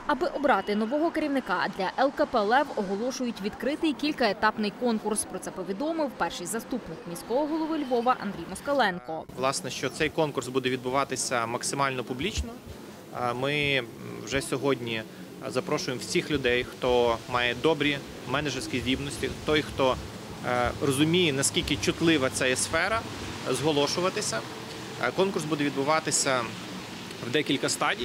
Аби обрати нового керівника, для ЛКП «Лев» оголошують відкритий кількаетапний конкурс. Про це повідомив перший заступник міського голови Львова Андрій Москаленко. Власне, що цей конкурс буде відбуватися максимально публічно. Ми вже сьогодні запрошуємо всіх людей, хто має добрі менеджерські здібності, той, хто розуміє, наскільки чутлива ця є сфера, зголошуватися. Конкурс буде відбуватися в декілька стадій.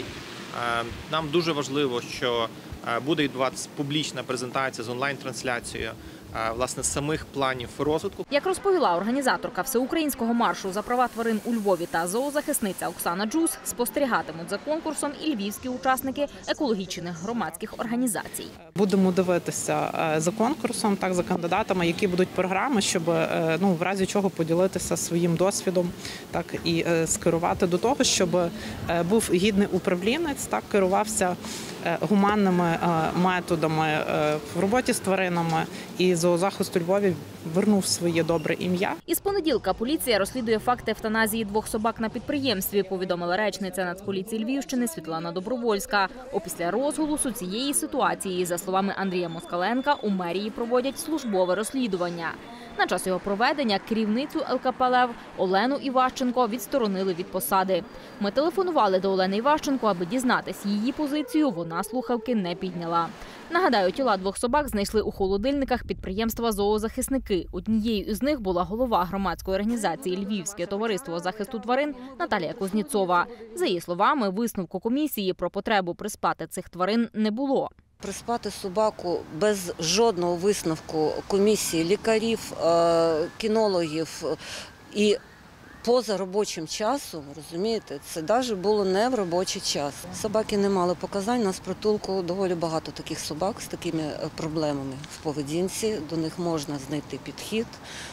Нам дуже важливо, що буде відбуватися публічна презентація з онлайн-трансляцією власне самих планів розвитку. Як розповіла організаторка всеукраїнського маршу за права тварин у Львові та зоозахисниця Оксана Джус, спостерігатимуть за конкурсом і львівські учасники екологічних громадських організацій. Будемо дивитися за конкурсом, так, за кандидатами, які будуть програми, щоб в разі чого поділитися своїм досвідом, так, і скерувати до того, щоб був гідний управлінець, так, керувався гуманними методами в роботі з тваринами, і зоозахист у Львові вернув своє добре ім'я. Із понеділка поліція розслідує факти евтаназії 2 собак на підприємстві, повідомила речниця Нацполіції Львівщини Світлана Добровольська. Опісля розголосу цієї ситуації, за словами Андрія Москаленка, у мерії проводять службове розслідування. На час його проведення керівницю ЛКП «Лев» Олену Іващенко відсторонили від посади. Ми телефонували до Олени Іващенко, аби дізнатись її позицію, вона слухавки не підняла. Нагадаю, тіла 2 собак знайшли у холодильниках підприємства «Зоозахисники». Однією із них була голова громадської організації «Львівське товариство захисту тварин» Наталія Кузнєцова. За її словами, висновку комісії про потребу приспати цих тварин не було. Приспати собаку без жодного висновку комісії лікарів, кінологів і поза робочим часом, розумієте, це навіть було не в робочий час. Собаки не мали показань, у нас в притулку доволі багато таких собак з такими проблемами в поведінці, до них можна знайти підхід,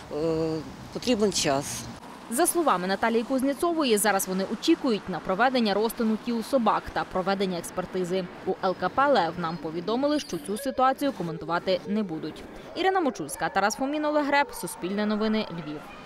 потрібен час. За словами Наталії Кузнєцової, зараз вони очікують на проведення розтину тіл собак та проведення експертизи. У ЛКП «Лев» нам повідомили, що цю ситуацію коментувати не будуть. Ірина Мочульська, Тарас Фомін, Олег Греб, Суспільне новини, Львів.